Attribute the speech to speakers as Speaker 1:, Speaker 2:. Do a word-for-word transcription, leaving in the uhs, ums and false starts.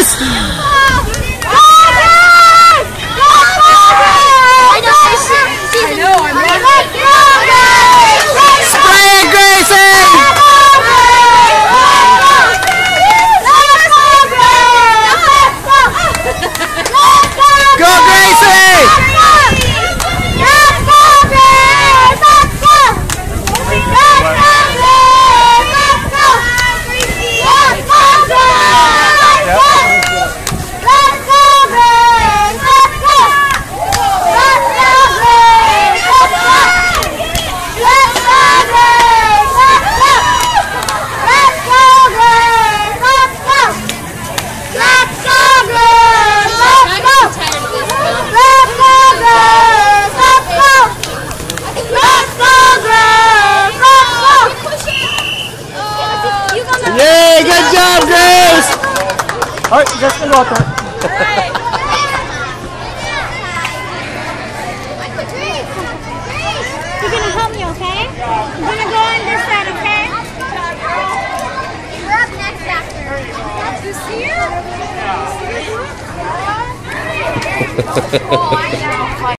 Speaker 1: Spray it, Gracie! Go, Gracie! Yay! Good job, Grace! Alright, just go out there.
Speaker 2: You're gonna help me, okay? I'm gonna go on this side, okay? You're up next after. You see her? You see her? Oh, I know.